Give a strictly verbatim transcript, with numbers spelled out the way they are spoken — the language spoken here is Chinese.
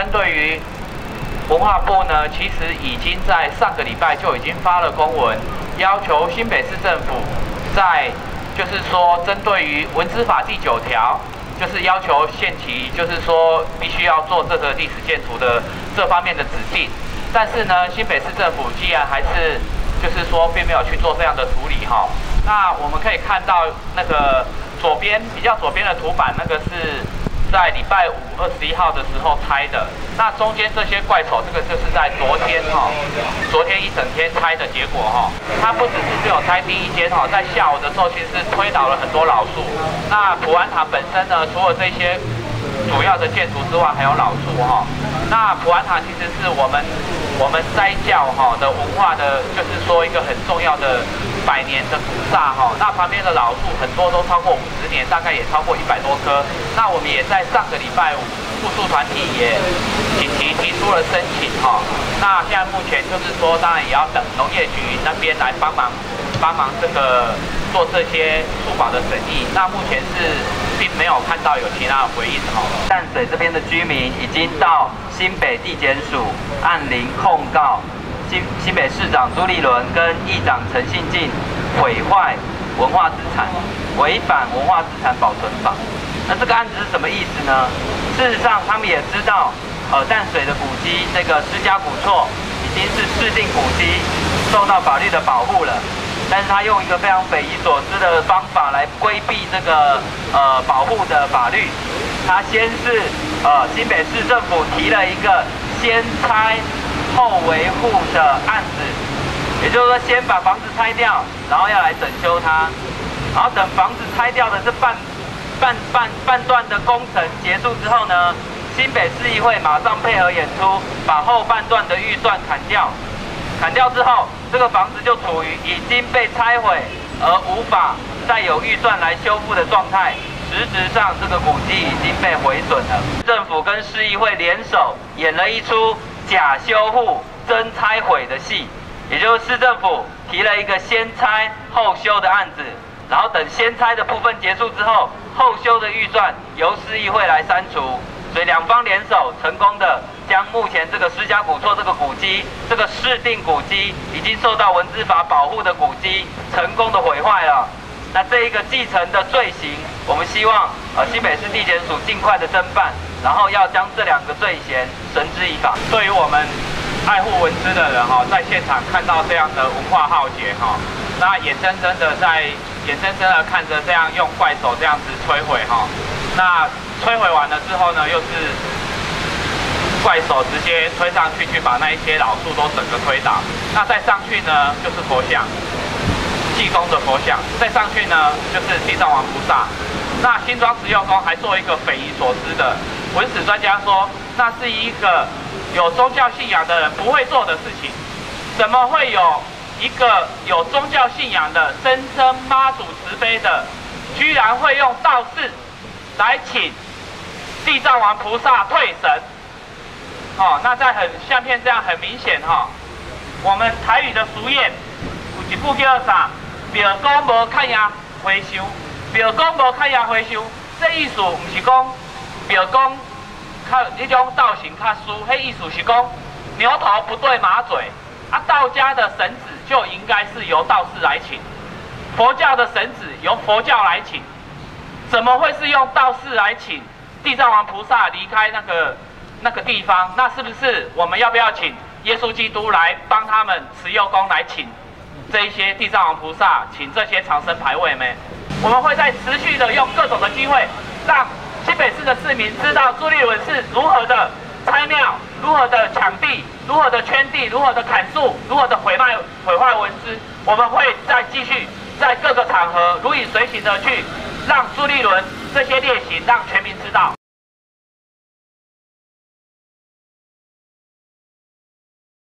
针对于文化部呢，其实已经在上个礼拜就已经发了公文，要求新北市政府在就是说针对于文资法第九条，就是要求限期，就是说必须要做这个历史建筑的这方面的指定。但是呢，新北市政府既然还是就是说并没有去做这样的处理哈。那我们可以看到那个左边比较左边的图板，那个是在礼拜五二十一号的时候拆的。那中间这些怪手，这个就是在昨天哈，昨天一整天拆的结果哈。它不只是只有拆第一间哈，在下午的时候其实是推倒了很多老树。那普安塔本身呢，除了这些主要的建筑之外，还有老树哈。那普安塔其实是我们我们斋教哈的文化的，就是说一个很重要的百年的古刹哈。那旁边的老树很多都超过五十年，大概也超过一百多棵。那我们也在上个礼拜五，复树团体也紧急提出了申请哈。那现在目前就是说，当然也要等农业局那边来帮忙帮忙这个做这些树保的审议。那目前是并没有看到有其他的回应哈。 淡水这边的居民已经到新北地检署按铃控告新新北市长朱立伦跟议长陈信进毁坏文化资产，违反文化资产保存法。那这个案子是什么意思呢？事实上，他们也知道，呃，淡水的古迹这个施家古厝已经是市定古迹，受到法律的保护了。但是他用一个非常匪夷所思的方法来规避这个呃保护的法律。他先是呃新北市政府提了一个先拆后维护的案子，也就是说先把房子拆掉，然后要来整修它，然后等房子拆掉的这半半半半段的工程结束之后呢，新北市议会马上配合演出，把后半段的预算砍掉。砍掉之后，这个房子就处于已经被拆毁而无法再有预算来修复的状态。实质上，这个古迹已经被毁损了。政府跟市议会联手演了一出假修护、真拆毁的戏，也就是市政府提了一个先拆后修的案子，然后等先拆的部分结束之后，后修的预算由市议会来删除。所以两方联手，成功的将目前这个施家古厝这个古迹，这个市定古迹已经受到文资法保护的古迹，成功的毁坏了。那这一个继承的罪行，我们希望呃新北市地检署尽快的侦办，然后要将这两个罪嫌绳之以法。 对于我们爱护文资的人哈，在现场看到这样的文化浩劫哈，那眼睁睁的在眼睁睁的看着这样用怪手这样子摧毁哈，那摧毁完了之后呢，又是怪手直接推上去，去把那一些老树都整个推倒。那再上去呢，就是佛像，济公的佛像。再上去呢，就是地藏王菩萨。那新庄慈幼宫还做一个匪夷所思的，文史专家说，那是一个有宗教信仰的人不会做的事情。怎么会有一个有宗教信仰的、声称妈祖慈悲的，居然会用道士来请地藏王菩萨退神？哦，那在很相片这样很明显哈、哦，我们台语的俗谚有一句叫啥？庙公无看呀回收，庙公无看呀回收。这意思不是讲庙公较那种道行较疏，迄意思是讲牛头不对马嘴啊。道家的神子就应该是由道士来请，佛教的神子由佛教来请，怎么会是用道士来请地藏王菩萨离开那个那个地方？那是不是我们要不要请耶稣基督来帮他们慈幼宫来请这一些地藏王菩萨，请这些长生牌位呢？我们会在持续的用各种的机会，让新北市的市民知道朱立伦是如何的拆庙，如何的抢地，如何的圈地，如何的砍树，如何的毁坏毁坏文资。我们会再继续在各个场合如影随形的去让朱立伦这些劣行让全民知道。